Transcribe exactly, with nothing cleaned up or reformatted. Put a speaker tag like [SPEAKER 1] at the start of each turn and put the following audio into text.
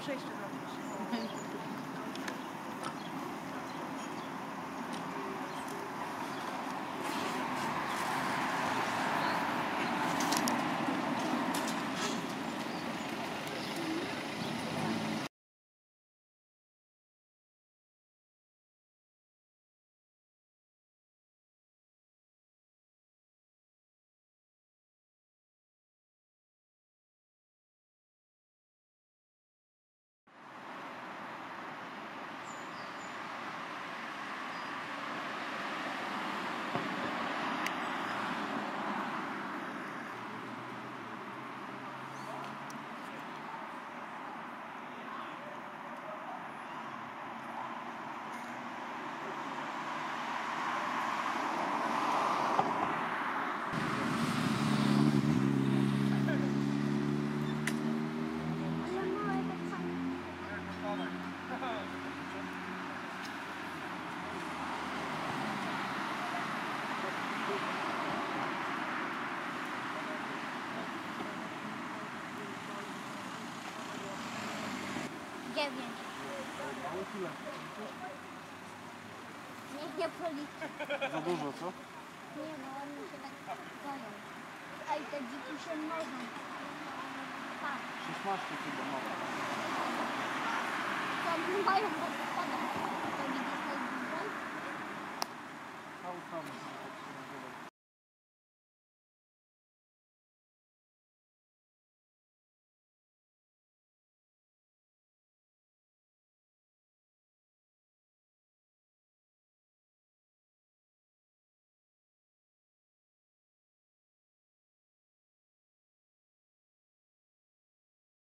[SPEAKER 1] przejście zrobić.
[SPEAKER 2] Dziewięć. Niech nie policzy.
[SPEAKER 3] Za dużo, co?
[SPEAKER 2] Nie no, one się tak boją. Ej, te dziki się mnożą. Tak.
[SPEAKER 3] szesnaście chyba mamy.
[SPEAKER 2] To mają wodospodarz. To widzisz tej dużej?
[SPEAKER 3] Cały tam.